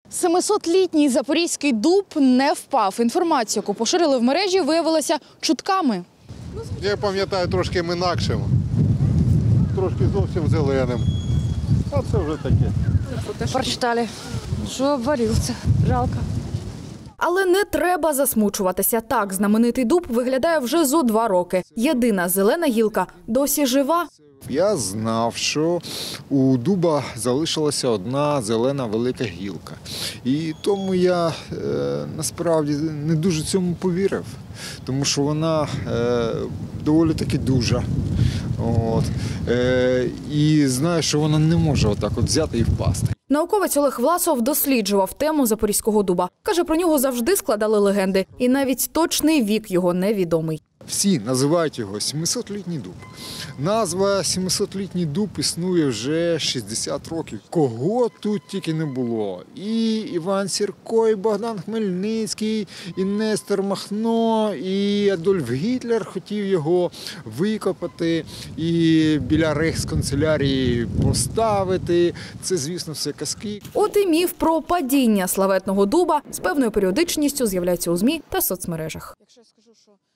700-літній запорізький дуб не впав. Інформацію, яку поширили в мережі, виявилася чутками. Я пам'ятаю трошки інакшим, трошки зовсім зеленим. А це вже таке. Прочитали, що обвалився. Жалко. Але не треба засмучуватися. Так, знаменитий дуб виглядає вже зо 2 роки. Єдина зелена гілка досі жива. Я знав, що у дуба залишилася одна зелена велика гілка. І тому я насправді не дуже цьому повірив, тому що вона доволі таки дужа. І знаю, що вона не може отак от взяти і впасти. Науковець Олег Власов досліджував тему запорізького дуба. Каже, про нього завжди складали легенди. І навіть точний вік його невідомий. Всі називають його 700-літній дуб. Назва 700-літній дуб існує вже 60 років. Кого тут тільки не було. І Іван Сірко, і Богдан Хмельницький, і Нестор Махно, і Адольф Гітлер хотів його викопати і біля рейхсканцелярії поставити. Це, звісно, все казки. От і міф про падіння славетного дуба з певною періодичністю з'являється у ЗМІ та соцмережах.